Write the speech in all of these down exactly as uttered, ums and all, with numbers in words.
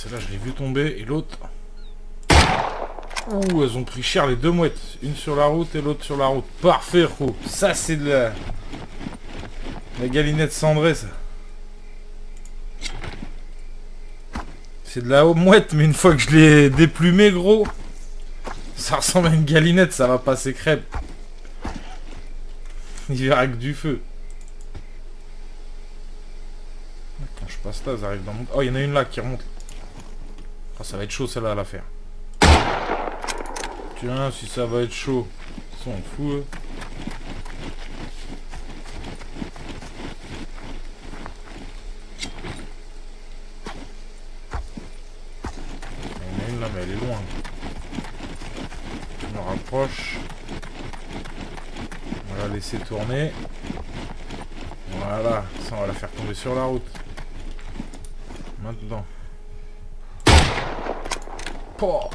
celle-là, je l'ai vu tomber. Et l'autre... Ouh, elles ont pris cher les deux mouettes. Une sur la route et l'autre sur la route. Parfait, gros. Ça, c'est de la... La galinette cendrée, ça. C'est de la mouette, mais une fois que je l'ai déplumé, gros, ça ressemble à une galinette, ça va passer crêpe. Il verra que du feu. Quand je passe là, ça arrive dans mon... Oh, il y en a une là qui remonte. Oh, ça va être chaud celle-là à la faire. Tiens, si ça va être chaud. Ça, on fout. Hein. Il y en a une là, mais elle est loin. Je me rapproche. On va la laisser tourner. Voilà, ça on va la faire tomber sur la route. Maintenant. Oh.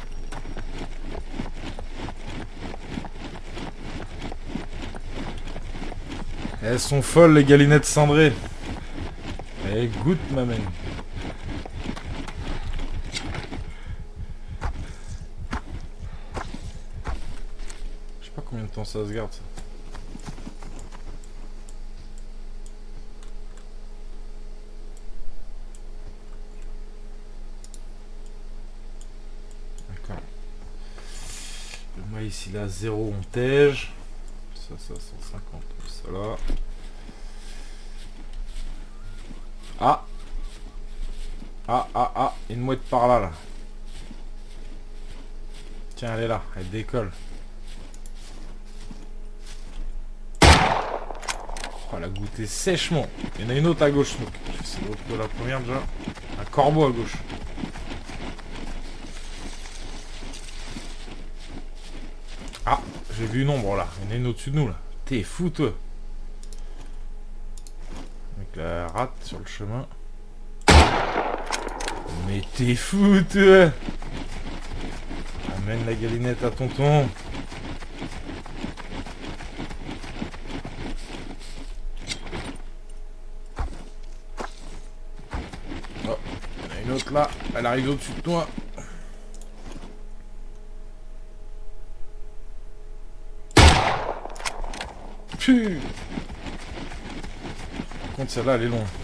Elles sont folles les galinettes cendrées. Eh, goûte ma mène. Je sais pas combien de temps ça se garde ça. D'accord. Le maïs il a zéro, on tège. Ça, ça, cent cinquante. Ça là. Ah. Ah, ah, ah. Une mouette par là, là. Tiens, elle est là. Elle décolle. Oh, elle a goûté sèchement. Il y en a une autre à gauche, donc. C'est l'autre que la première, déjà. Un corbeau à gauche. Ah, j'ai vu une ombre, là. Il y en a une au-dessus de nous, là. T'es fou, toi. Avec la rate sur le chemin. Mais t'es fou, toi. Amène la galinette à tonton. Oh, il y en a une autre là. Elle arrive au-dessus de toi. Puh. Par contre, celle-là, elle est loin.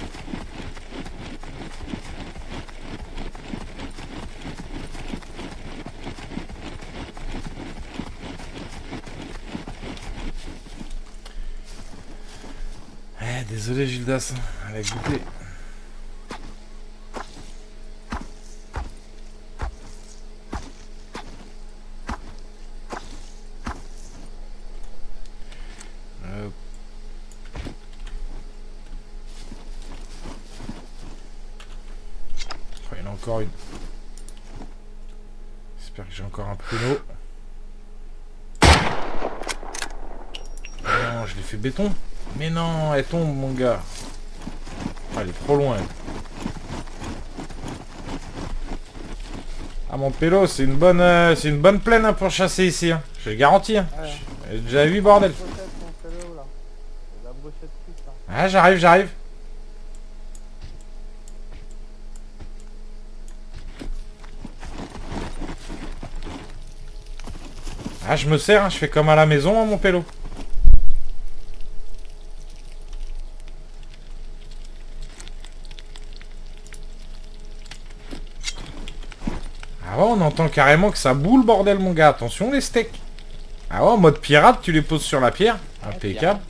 Eh, désolé, Gildas. Elle a goûté. Euh... Oh, il y en a encore une. J'espère que j'ai encore un pruneau. Non, je l'ai fait béton. Mais non, elle tombe, mon gars. Oh, elle est trop loin. Elle. Ah, mon pélo, c'est une bonne, euh, c'est une bonne plaine hein, pour chasser ici. Hein. Je le garantis. Hein. Ouais. J'ai déjà vu, bordel. Ah, j'arrive, j'arrive. Ah, je me sers, hein, je fais comme à la maison, hein, mon pélo. Ah ouais, on entend carrément que ça boule, bordel, mon gars. Attention, les steaks. Ah ouais, en mode pirate, tu les poses sur la pierre. Impeccable.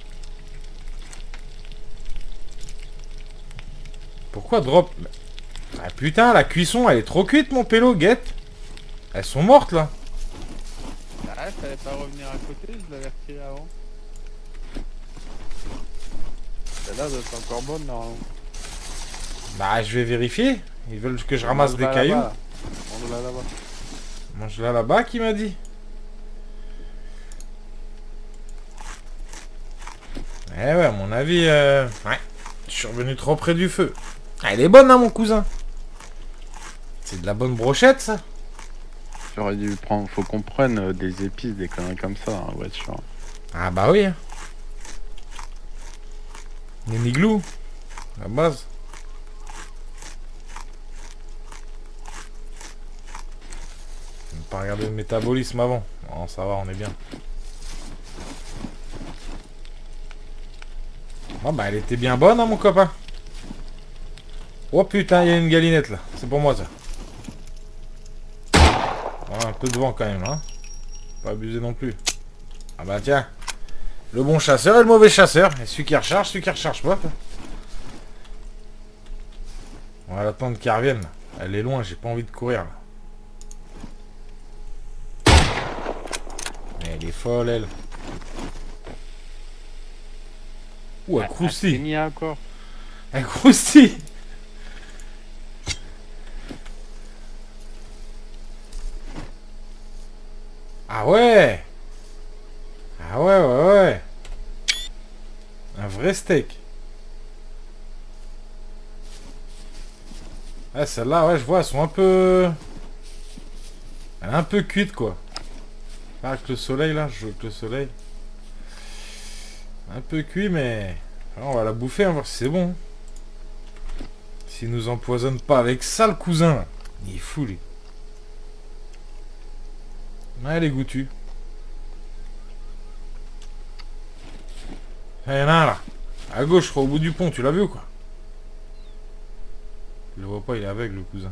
Pourquoi drop? Ah putain, la cuisson, elle est trop cuite, mon pélo, guette. Elles sont mortes, là. Ah, fallait pas revenir à côté, je l'avais retiré avant. Celle-là doit être encore bonne, normalement. Bah, je vais vérifier. Ils veulent que je ramasse des cailloux. Mange-la là-bas. Mange-la là-bas, qui m'a dit. Eh ouais, à mon avis, euh... ouais. Je suis revenu trop près du feu. Ah, elle est bonne, hein, mon cousin. C'est de la bonne brochette, ça. J'aurais dû prendre... Faut qu'on prenne euh, des épices, des conneries comme ça, hein, ouais, sûr. Ah bah oui. Hein. Les niglous. La base. pas regardé le métabolisme avant. Non, ça va, on est bien. Ah bah elle était bien bonne, hein, mon copain. Oh putain, il y a une galinette là. C'est pour moi ça. Oh, un peu de vent quand même, hein. Pas abuser non plus. Ah bah tiens. Le bon chasseur et le mauvais chasseur. Et celui qui recharge, celui qui recharge pas. On va attendre qu'elle revienne. Elle est loin, j'ai pas envie de courir là. Mais elle est folle elle. Ouh, elle croustille. encore. Elle croustille. Ah ouais. Ah ouais, ouais, ouais. Un vrai steak. Ah, celle-là, ouais, je vois, elles sont un peu... Elle est un peu cuite, quoi. Pas avec le soleil, là, je joue avec le soleil. Un peu cuit, mais... Alors, on va la bouffer, on va voir si c'est bon. S'il nous empoisonne pas avec ça, le cousin, là. Il est fou, lui. Ouais, elle est goûtue. Il y en a un, là. À gauche, je crois, au bout du pont, tu l'as vu ou quoi? Je le vois pas, il est aveugle, le cousin.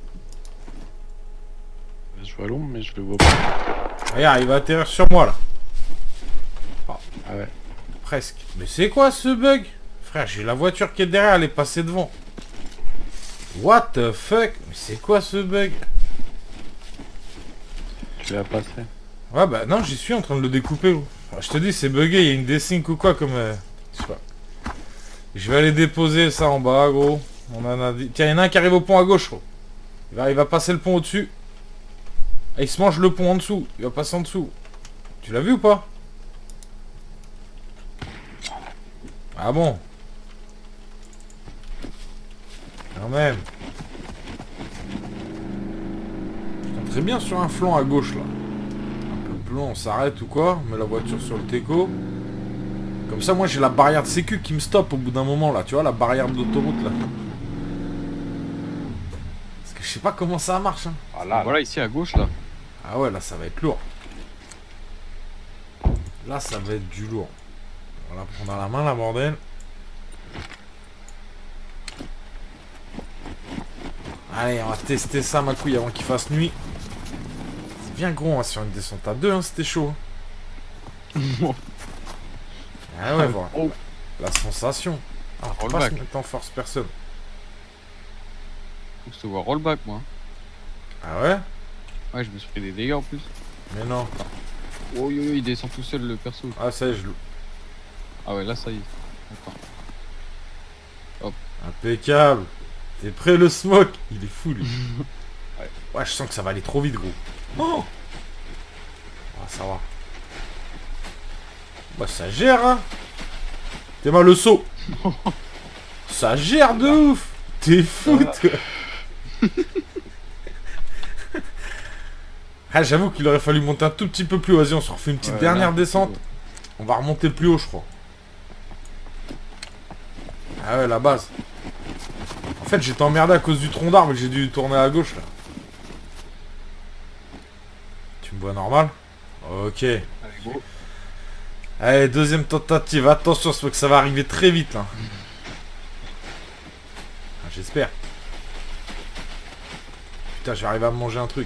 Je vois l'ombre, mais je le vois pas. Regarde, il va atterrir sur moi, là. Oh, Ah ouais. presque. Mais c'est quoi, ce bug? Frère, j'ai la voiture qui est derrière, elle est passée devant. What the fuck? Mais c'est quoi, ce bug? Tu l'as passé. Ouais, bah non, j'y suis en train de le découper. Je te dis, c'est bugué, il y a une desync ou quoi, comme... Euh... Je sais pas. Je vais aller déposer ça en bas, gros. On en a dit... Tiens, il y en a un qui arrive au pont à gauche, gros. Il va, il va passer le pont au-dessus. Et il se mange le pont en dessous. Il va passer en dessous. Tu l'as vu ou pas? Ah bon? Quand même. Je tombe très bien sur un flanc à gauche, là. Un peu plus long, on s'arrête ou quoi. On met la voiture sur le teco. Comme ça, moi, j'ai la barrière de sécu qui me stoppe au bout d'un moment, là. Tu vois, la barrière de l'autoroute, là. Parce que je sais pas comment ça marche, hein. Ah là, voilà, ici à gauche, là. Ah ouais, là, ça va être lourd. Là, ça va être du lourd. On va la prendre à la main, la bordel. Allez, on va tester ça, ma couille, avant qu'il fasse nuit. C'est bien gros, hein, sur une descente à deux, hein, c'était chaud. Ah ouais, voilà. Oh. La sensation. Ah, faut pas se mettre en force personne. Faut que je te vois rollback, moi. Ah ouais? Ouais, je me suis pris des dégâts en plus. Mais non. Oh yo yo, il descend tout seul le perso. Ah ça y est, je le... Ah ouais, là ça y est. Attends. Impeccable. T'es prêt le smoke? Il est fou lui. Ouais. Ouais, je sens que ça va aller trop vite, gros. Oh, ah, ça va. Bah ça gère, hein. T'es mal le saut. Ça gère de ouf. T'es fou, toi. Ah, j'avoue qu'il aurait fallu monter un tout petit peu plus haut. Vas-y, on se refait une petite ouais, dernière là, descente. On va remonter plus haut, je crois. Ah ouais, la base. En fait, j'étais emmerdé à cause du tronc d'arbre et j'ai dû tourner à gauche, là. Tu me vois normal? Ok. Allez, go. Allez, deuxième tentative. Attention, c'est que ça va arriver très vite, là. Ah, j'espère. Putain, j'arrive à me manger un truc.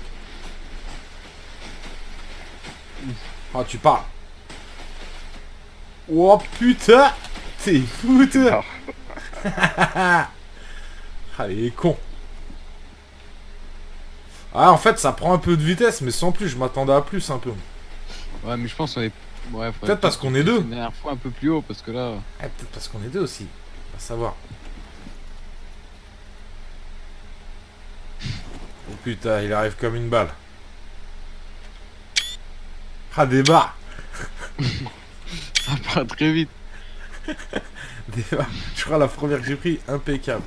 Oh, tu parles. Oh putain. T'es fou, toi. Ah, il est con. Ah, en fait, ça prend un peu de vitesse, mais sans plus. Je m'attendais à plus, un peu. Ouais, mais je pense qu'on est... Ouais, peut-être parce qu'on est deux. Une dernière fois un peu plus haut, parce que là... Ah, peut-être parce qu'on est deux aussi. On va savoir. Oh putain, il arrive comme une balle. Ah, débat. Ça part très vite. Débat. Je crois la première que j'ai pris, impeccable.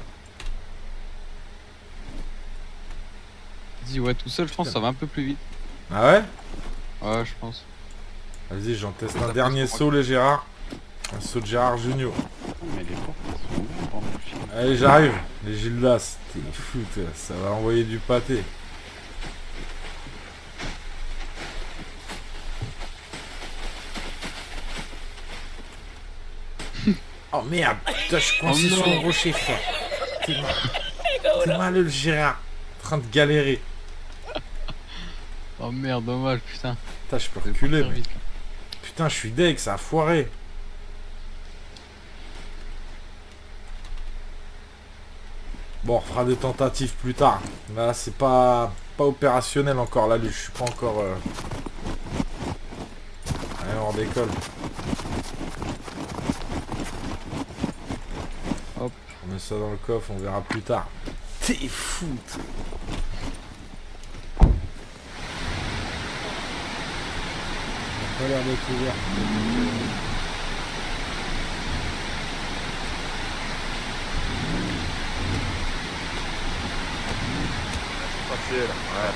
Dis, ouais, tout seul, je pense que ça va un peu plus vite. Ah ouais? Ouais, je pense. Vas-y, j'en teste un dernier saut, les Gérard. Un saut de Gérard Junior. Mais les portes, allez, j'arrive. Les Gildas. T'es fou, toi. Ça va envoyer du pâté. Oh merde, putain, je suis coincé Oh sur non. le rocher, frère. T'es mal. T'es mal, le Gérard. En train de galérer. Oh merde, dommage, putain. Putain, je peux Je vais reculer. partir mais- vite, là. Putain, je suis deg, ça a foiré. Bon, on fera des tentatives plus tard. Là, c'est pas pas opérationnel encore. Là, je suis pas encore... euh, Allez, on décolle. Hop. On met ça dans le coffre, on verra plus tard. T'es fou, toi. Ça a pas l'air d'être ouvert. Passé là. Ouais.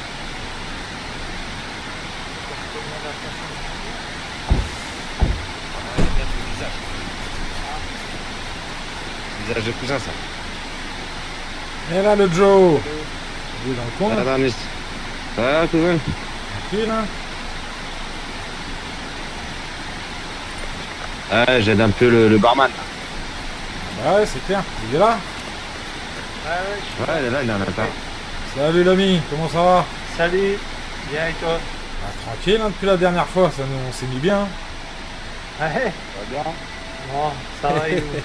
Visage de cousin, ça. Et là, le Joe. Il est dans le coin, Ah, là. attends, ça va, cousin? Tranquille, hein. Ouais, j'aide un peu le, le barman. Bah ouais, c'est clair. Il est là. Ouais, il est là, il est en matin. Salut l'ami, comment ça va? Salut, bien et toi? Ah, tranquille, hein, depuis la dernière fois, ça nous, on s'est mis bien. Ouais, Ça va bien? bon, ça va et vous?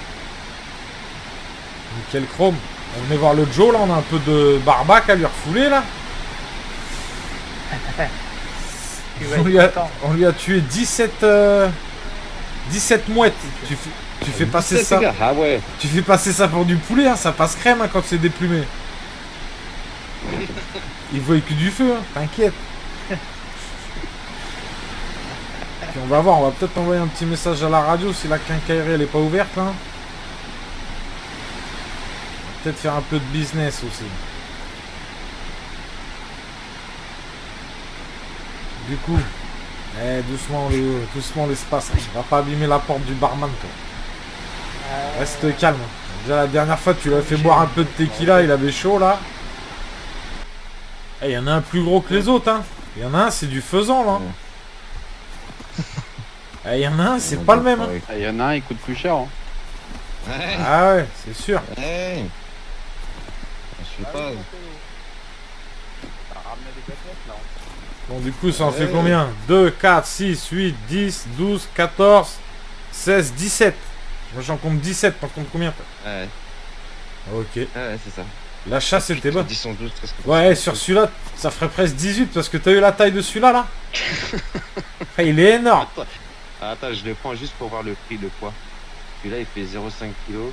Nickel chrome. On venait voir le Joe, là, on a un peu de barbac à lui refouler, là. Tu vas On être lui a, content. on lui a tué dix-sept, euh, dix-sept mouettes. Tu, fais- tu fais passer ça, gars. Ah ouais. tu fais passer ça pour du poulet, hein, ça passe crème hein, quand c'est déplumé. Il voit que du feu, hein, t'inquiète. Puis on va voir, on va peut-être envoyer un petit message à la radio si la quincaillerie elle est pas ouverte là. On va peut-être faire un peu de business aussi. Du coup, eh, doucement, le, doucement l'espace, hein. On va pas abîmer la porte du barman toi. Euh, Reste calme. Déjà la dernière fois tu l'as fait boire un peu de tequila, il avait chaud là. Eh, il y en a un plus gros que les autres hein. Il y en a un c'est du faisan là. Eh, il y en a un c'est pas le même hein. Il y en a un, il coûte plus cher. Hein. Ouais. Ah ouais, c'est sûr. Ouais. Je sais pas. T'as ramené des cassettes là? Bon du coup ça en fait Ouais. combien? Deux, quatre, six, huit, dix, douze, quatorze, seize, dix-sept. Moi j'en compte dix-sept, t'en comptes combien toi? Ouais, Ok. ouais, c'est ça. La chasse était bonne. dix, onze, douze, treize, quatorze. Ouais, sur celui-là, ça ferait presque dix-huit parce que t'as eu la taille de celui-là là. Ah, il est énorme. Attends. Ah, attends, je le prends juste pour voir le prix, le poids. Celui-là, il fait zéro virgule cinq kilos.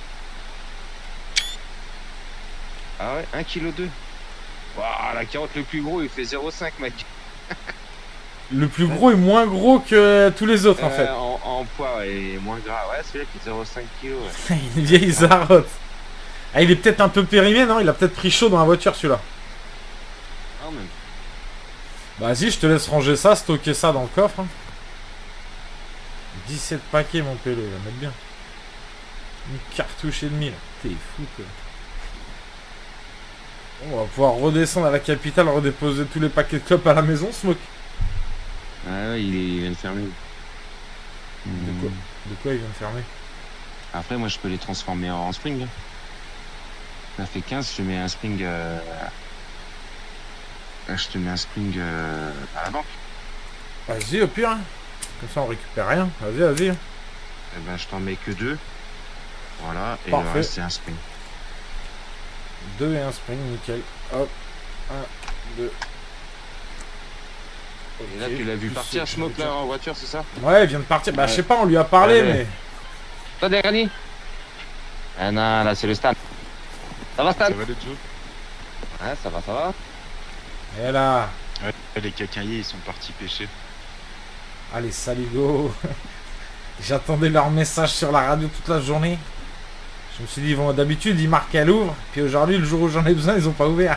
Ah ouais, un virgule deux kilos. Waouh, la carotte le plus gros, il fait zéro virgule cinq, mec. Le plus gros est moins gros que tous les autres en Euh, fait. en, en poids, ouais, et moins gras. Ouais, celui-là qui fait zéro virgule cinq kilos. Ouais. Une vieille zarotte. Ah, il est peut-être un peu périmé, non? Il a peut-être pris chaud dans la voiture celui-là. Non, même. Bah, vas-y, je te laisse ranger ça, stocker ça dans le coffre. hein. dix-sept paquets, mon pélo, il va mettre bien. Une cartouche et demie, là. T'es fou, toi. Bon, on va pouvoir redescendre à la capitale, redéposer tous les paquets de clopes à la maison, Smoke. Ah ouais, il, est, il vient de fermer. De quoi De quoi il vient de fermer? Après, moi, je peux les transformer en, en spring. hein. Ça fait quinze, je te mets un spring. Euh... ah, Je te mets un spring euh, à la banque. Vas-y, au pire. hein. Comme ça, on récupère rien. Vas-y, vas-y. hein. Eh ben, je t'en mets que deux. Voilà, et Parfait. le reste, c'est un spring. Deux et un spring, nickel. Hop. Un, deux. Et là, Ok. tu l'as vu Plus, partir, euh, Smoke, là, en voiture, c'est ça? Ouais, il vient de partir. Bah, je Ouais. sais pas, on lui a parlé, Ouais, ouais. mais... Toi, dernier? Ah non, là, c'est le Stan. Ça va, Stan? Ça va les Joe? Ouais, ça va, ça va. Et là... Ouais, les cacaillers ils sont partis pêcher. Allez, saligo. J'attendais leur message sur la radio toute la journée. Je me suis dit, bon, d'habitude, ils marquent à Louvre. Puis aujourd'hui, le jour où j'en ai besoin, ils ont pas ouvert.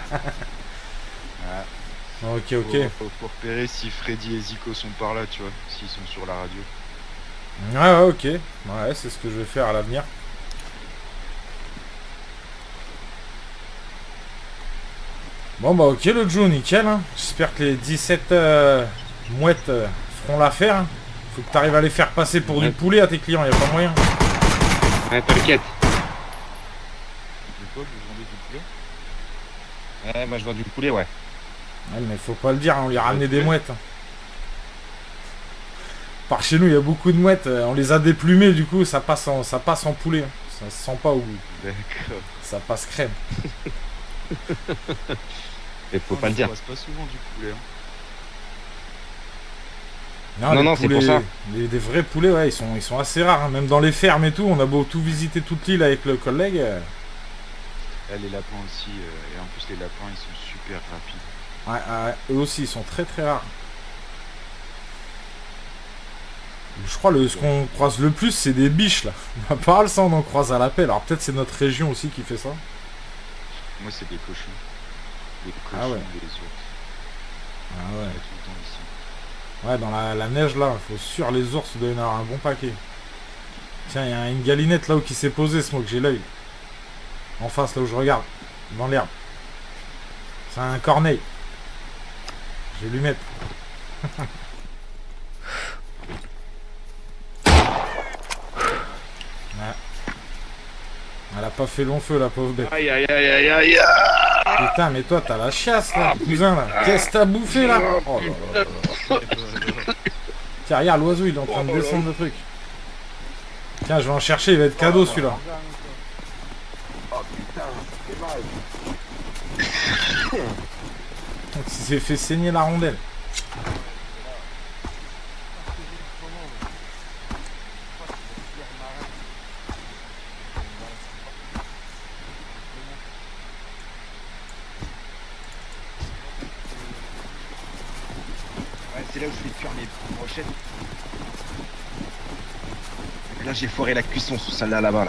Ok, ok. Faut, faut, faut repérer si Freddy et Zico sont par là, tu vois, s'ils sont sur la radio. Ouais, ouais, ok. Ouais, c'est ce que je vais faire à l'avenir. Bon, bah, ok, le Joe, nickel. hein. J'espère que les dix-sept euh, mouettes euh, feront l'affaire. hein. Faut que tu arrives à les faire passer pour du Ouais. poulet à tes clients, y a pas moyen. Ouais, t'inquiète. Mais quoi, vous vendez du poulet? Ouais, moi je vends du poulet, ouais. Ouais, mais faut pas le dire, on lui a ramené des mouettes. hein. Par chez nous, il y a beaucoup de mouettes. euh, On les a déplumées, du coup, ça passe en, ça passe en poulet. hein. Ça se sent pas au goût. D'accord. Ça passe crème. Mais faut Non, pas mais le dire. On passe pas souvent du poulet. Hein. Non, les non, c'est pour poulets- ça. Les, des vrais poulets, ouais, ils sont, ils sont assez rares. hein. Même dans les fermes et tout, on a beau tout visiter toute l'île avec le collègue. euh, Ah, les lapins aussi. euh, et en plus, les lapins, ils sont super rapides. Ouais, ouais, eux aussi, ils sont très très rares. Je crois le ce qu'on croise le plus, c'est des biches là. À part ça, on en croise à l'appel. Alors peut-être c'est notre région aussi qui fait ça. Moi, c'est des cochons. Des cochons, Ah ouais. des ours. Ah Il y en ouais. a tout le temps ici. Ouais, dans la, la neige là, faut sûr les ours doivent y en avoir un bon paquet. Tiens, il y a une galinette là où qui s'est posée, Smoke, j'ai l'œil. En face là où je regarde, dans l'herbe. C'est un corneille. Je vais lui mettre. Ouais. Elle a pas fait long feu la pauvre bête. Aïe aïe aïe aïe aïe. Putain, mais toi t'as la chiasse là, cousin là. Qu'est-ce que t'as bouffé là? Oh là là là là. Tiens, regarde l'oiseau, il est en train de descendre le truc. Tiens, je vais en chercher, il va être cadeau celui-là. Il s'est fait saigner la rondelle. Ouais, c'est là où je vais cuire mes brochettes. Là, j'ai foiré la cuisson sous celle-là là-bas. Là.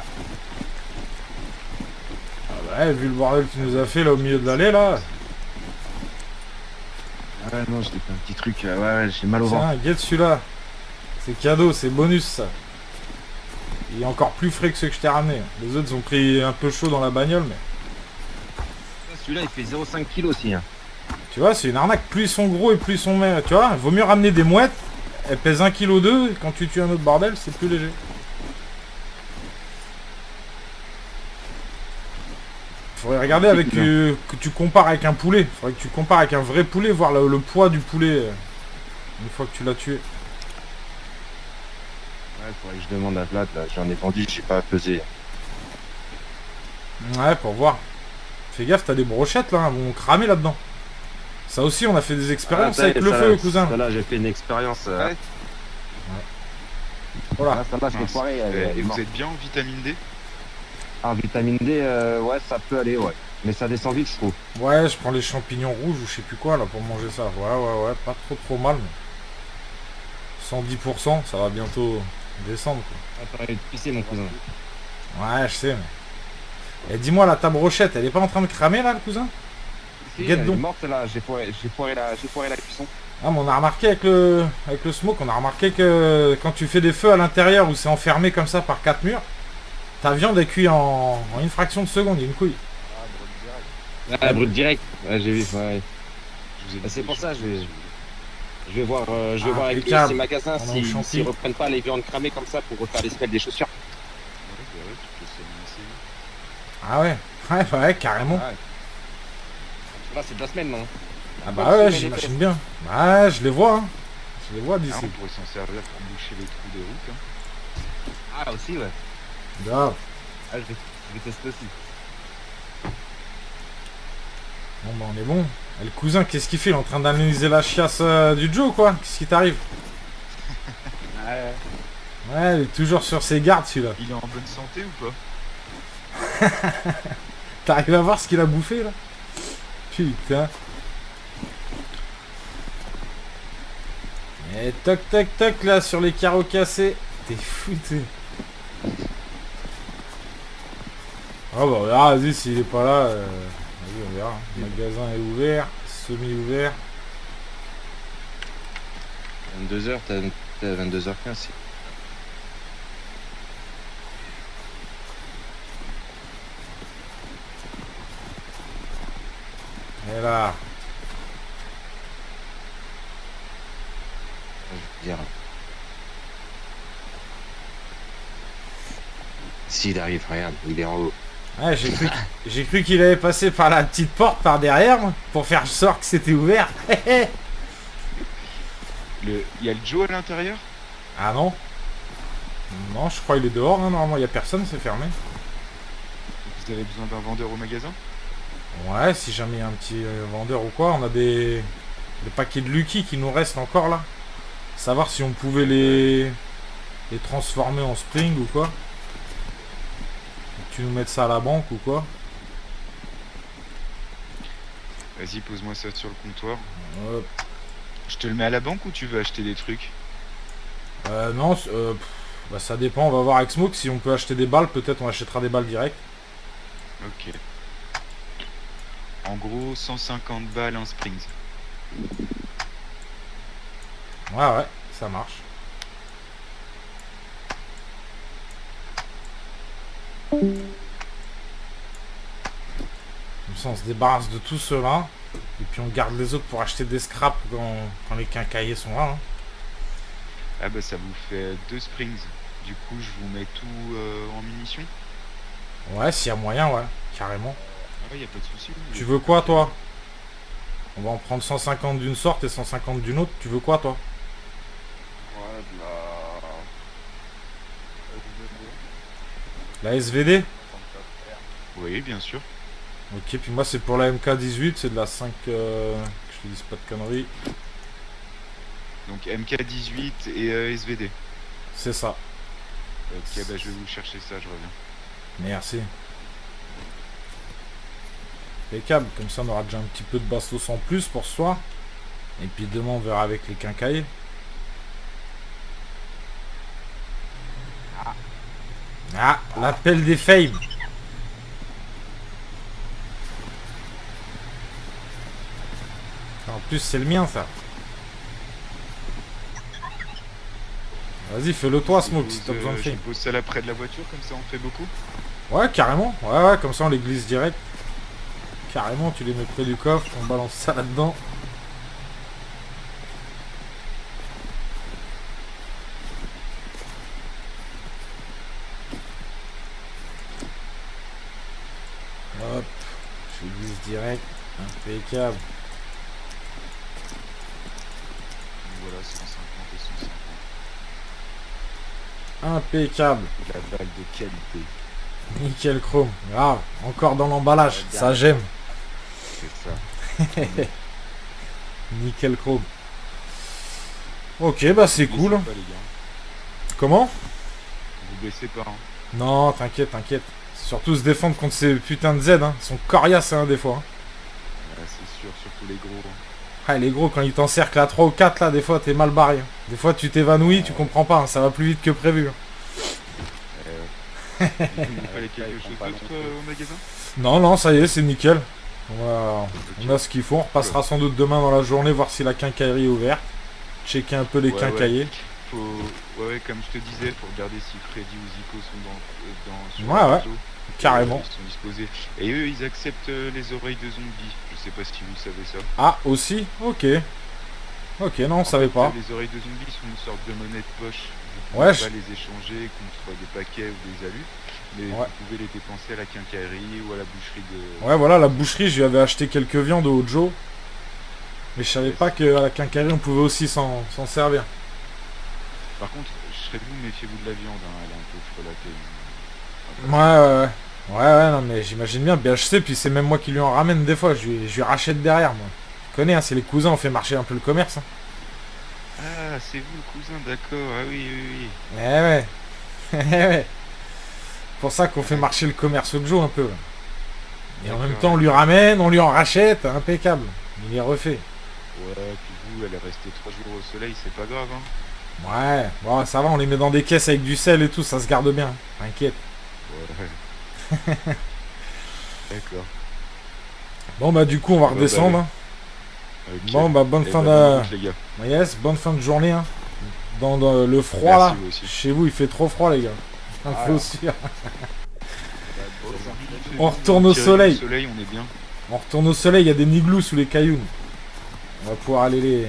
Ah bah ouais, vu le bordel que tu nous as fait là au milieu de l'allée là. Ah ouais, non, j'ai fait un petit truc. euh, ouais, ouais, j'ai mal au ventre. Tiens, guette celui-là. C'est cadeau, c'est bonus ça. Il est encore plus frais que ceux que je t'ai ramené. Les autres ils ont pris un peu chaud dans la bagnole, mais. Celui-là il fait zéro virgule cinq kilos aussi. Hein. Tu vois, c'est une arnaque. Plus ils sont gros et plus ils sont... mer- Tu vois, vaut mieux ramener des mouettes. Elles pèsent un virgule deux kilos. Quand tu tues un autre bordel, c'est plus léger. Faudrait regarder avec euh, que tu compares avec un poulet. Faudrait que tu compares avec un vrai poulet, voir le, le poids du poulet euh, une fois que tu l'as tué. Ouais, faudrait que je demande à Vlad, là. J'en ai vendu, j'ai pas pesé. Ouais, pour voir. Fais gaffe, t'as des brochettes là, elles vont cramer là-dedans. Ça aussi, on a fait des expériences avec le feu, cousin. Là, j'ai fait une expérience. euh, Ouais. Voilà. Ah, ça va, je l'ai Mince. foiré. elle- Et, elle est et vous morte. êtes bien en vitamine D? Ah, vitamine D, euh, ouais, ça peut aller, ouais. Mais ça descend vite, je trouve. Ouais, je prends les champignons rouges ou je sais plus quoi là pour manger ça. Ouais, ouais, ouais, pas trop trop mal. Mais... cent dix pour cent, ça va bientôt descendre quoi. Ah, t'aurais dû pisser, mon cousin. Ouais, je sais, mais... Et dis-moi, là, ta brochette, elle est pas en train de cramer, là, le cousin? Si, Guette elle est donc. morte, là. J'ai foiré, j'ai foiré, la... j'ai foiré la cuisson. Ah, mais on a remarqué avec le... avec le smoke, on a remarqué que quand tu fais des feux à l'intérieur où c'est enfermé comme ça par quatre murs, ta viande est cuite en... en une fraction de seconde, il y a une couille. Ah, brut direct. Ouais, j'ai vu, ouais. Je vous ai Bah, c'est dit pour des ça, choses je vais- dessus. Je vais voir, euh, je vais Ah, voir avec impeccable. ces magasins On a s'ils le champi. s'ils reprennent pas les viandes cramées comme ça pour refaire les semelles des chaussures. Ouais, bah ouais, tu peux essayer. Ah ouais? Ouais, bah ouais, carrément. Ouais. Là, c'est de la semaine, non? Ah bah ouais, j'imagine bien. Ouais, je les vois, hein. Je les vois Ah, d'ici. on pourrait s'en servir pour boucher les trous des routes. Hein. Ah, aussi, ouais. Grave. Ah, je vais, je vais tester aussi. Bon bah on est bon. Et le cousin, qu'est-ce qu'il fait? Il est en train d'analyser la chiasse euh, du Joe, quoi? Qu'est-ce qui t'arrive? Ouais. Ouais, il est toujours sur ses gardes, celui-là. Il est en bonne santé ou pas? T'arrives à voir ce qu'il a bouffé, là? Putain. Et toc toc toc, là, sur les carreaux cassés. T'es foutu. Ah bah, on verra, vas-y, s'il est pas là... euh, Vas-y, on verra. Le magasin est ouvert, semi-ouvert. vingt-deux heures, t'as t'as vingt-deux heures quinze. Et là... Je veux dire. S'il arrive, regarde, il est en haut. Ouais, j'ai cru, qu'- j'ai cru qu'il avait passé par la petite porte par derrière moi, pour faire sorte que c'était ouvert. Le... Il y a le Joe à l'intérieur? Ah non. Non, je crois qu'il est dehors, hein, normalement il n'y a personne, c'est fermé. Vous avez besoin d'un vendeur au magasin? Ouais, si jamais il y a un petit euh, vendeur ou quoi, on a des... des paquets de Lucky qui nous restent encore là. Savoir si on pouvait les... les transformer en spring ou quoi. Tu nous mets ça à la banque ou quoi. Vas-y, pose-moi ça sur le comptoir. Hop. Je te le mets à la banque ou tu veux acheter des trucs? Euh, non, c- euh, pff, bah, ça dépend, on va voir avec Smoke si on peut acheter des balles, peut-être on achètera des balles direct. Ok. En gros, cent cinquante balles en Springs. Ouais, ouais, ça marche. Comme ça on se débarrasse de tout cela. Et puis on garde les autres pour acheter des scraps quand, quand les quincaillers sont là. Hein. Ah bah ça vous fait deux Springs. Du coup, je vous mets tout euh, en munitions. Ouais, s'il y a moyen, ouais, carrément. Ah ouais, y a pas de souci. Tu veux quoi, toi? On va en prendre cent cinquante d'une sorte et cent cinquante d'une autre. Tu veux quoi, toi? Ouais, de la... La S V D? Oui, bien sûr. Ok, puis moi c'est pour la M K dix-huit, c'est de la cinq... Euh, que je te dise pas de conneries. Donc M K dix-huit et euh, S V D. C'est ça. Ok, bah je vais vous chercher ça, je reviens. Merci. Impeccable, comme ça on aura déjà un petit peu de bastos en plus pour ce soir. Et puis demain on verra avec les quincaillers. Ah, l'appel des fames. En plus c'est le mien ça. Vas-y, fais-le toi Smoke si t'as besoin de Je fame. pose ça là près de la voiture, comme ça on fait beaucoup. Ouais, carrément. Ouais, ouais, comme ça on les glisse direct. Carrément, tu les mets près du coffre, on balance ça là-dedans. Hop, je les glisse direct. Impeccable. Voilà, cent cinquante et cent cinquante. Impeccable. La balle de qualité. Nickel chrome. Grave. Encore dans l'emballage. Ouais, Ça j'aime. C'est ça. Nickel chrome. Ok, bah c'est Vous cool. baissez pas, les gars. Comment? Vous baissez pas, hein. Non, t'inquiète, t'inquiète. Surtout se défendre contre ces putains de Z. Hein. Ils sont coriaces hein, des fois. Hein. Ouais, c'est sûr, surtout les gros. hein. Ah, les gros, quand ils t'encerclent à trois ou quatre, là, des fois, t'es mal barré. hein. Des fois, tu t'évanouis, tu comprends pas. hein. Ça va plus vite que prévu. hein. Euh, ouais. Il vous fallait quelque chose d'autre euh, au magasin? Non, non, ça y est, c'est nickel. On a, on a ce qu'il faut. On repassera sans doute demain dans la journée, voir si la quincaillerie est ouverte. Checker un peu les Ouais, quincaillers. ouais. Faut... Ouais, ouais, comme je te disais, faut regarder si Freddy ou Zico sont dans, euh, dans sur Ouais, le ouais. réseau. Carrément. Ils sont disposés. Et eux, ils acceptent euh, les oreilles de zombies. Je sais pas si vous savez ça. Ah, aussi? Ok. Ok, non, on savait pas. Les oreilles de zombies sont une sorte de monnaie de poche. Vous Ouais, pouvez pas je- les échanger contre des paquets ou des alus, mais Ouais. vous pouvez les dépenser à la quincaillerie ou à la boucherie de... Ouais, voilà, la boucherie, je lui avais acheté quelques viandes au Joe. Mais je savais pas qu'à la quincaillerie, on pouvait aussi s'en s'en servir. Par contre, je serais de vous, méfiez-vous de la viande, hein, elle est un peu frelatée. Ouais, ouais, ouais. Ouais, ouais, non, mais j'imagine bien. B H C, puis c'est même moi qui lui en ramène des fois. Je lui, je lui rachète derrière, moi. Tu connais, hein, c'est les cousins, on fait marcher un peu le commerce. Hein. Ah, c'est vous le cousin, d'accord, ah oui, oui, oui. Eh ouais. Eh ouais. Pour ça qu'on fait marcher le commerce au Joe un peu. là. Et en même D'accord. temps, on lui ramène, on lui en rachète, impeccable. Il est refait. Ouais, puis vous, elle est restée trois jours au soleil, c'est pas grave, hein. Ouais, bon, ça va, on les met dans des caisses avec du sel et tout, ça se garde bien. T'inquiète. Ouais. D'accord. Bon, bah, du coup, on va Bah, redescendre. hein. Ok. Bon, bah, bonne Eh fin ben, de. bonne route, les gars. Yes, bonne fin de journée. Hein. Dans dans le froid Merci, là. vous aussi. Chez vous, il fait trop froid, les gars. Il Ah, faut là. aussi. Bon, On retourne au tirez soleil. du soleil, on est bien. On retourne au soleil, il y a des niglous sous les cailloux. On va pouvoir aller les.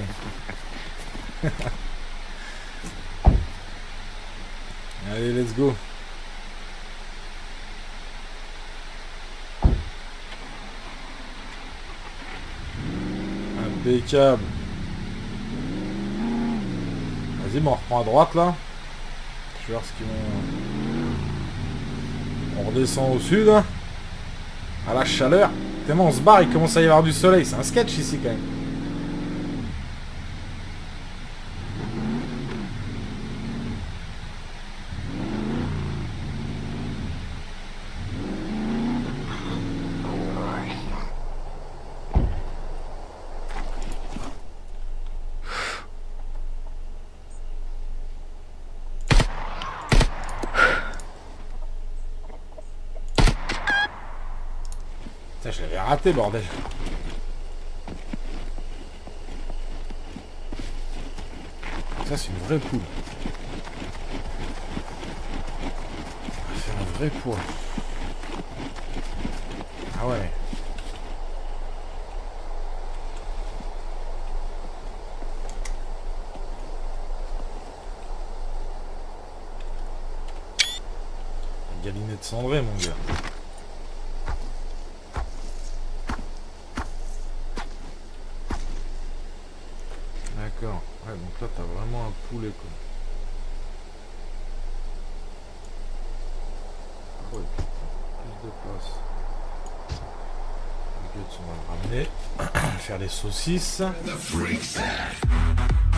Allez, let's go. Impeccable. Vas-y, bon, on reprend à droite là. Je vais voir ce qu'ils vont... On redescend au sud. À la chaleur. Tellement on se barre, il commence à y avoir du soleil. C'est un sketch ici quand même. Je l'avais raté, bordel. Ça, c'est une vraie poule. C'est un vrai poule. Ah ouais. La galinette cendrée, mon gars. D'accord. Ouais, donc là, t'as vraiment un poulet, quoi. Ah ouais, plus de place. Ok, on va le ramener. Faire les saucisses.